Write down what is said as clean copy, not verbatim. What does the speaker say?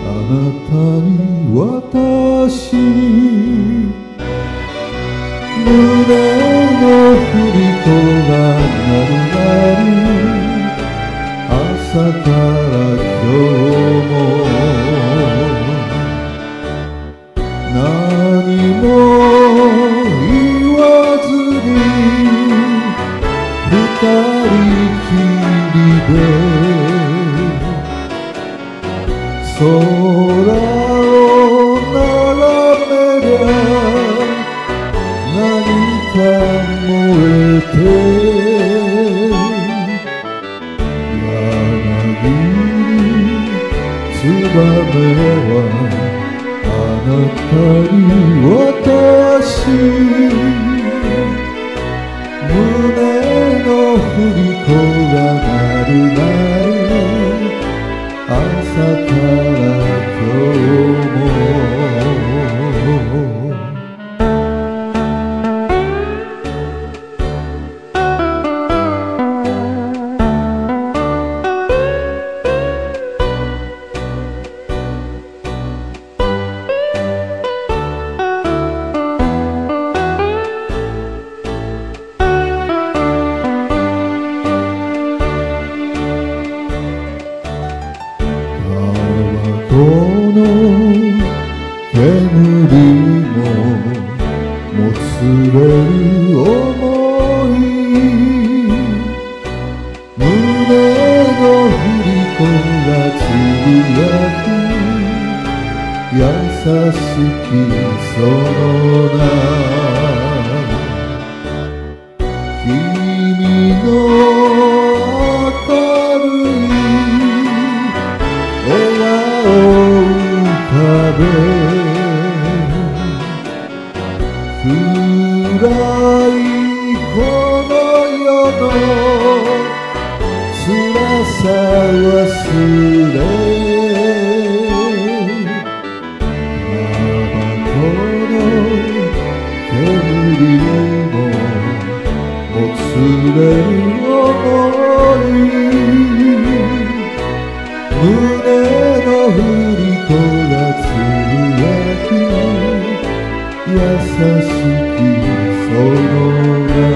あなたに私胸の振り子が鳴るなり朝から今日も何も言わずに二人きりで空を眺めりゃ何か燃えて柳にツバメはあなたに私胸の振り子が鳴るなり朝から今日もこの煙ももつれる想い胸の振り子がつぶやく優しきその名君の明るい笑顔暗いこの世の辛さ忘れタバコの煙ももつれる想い胸の振り子がつぶやく優しきその名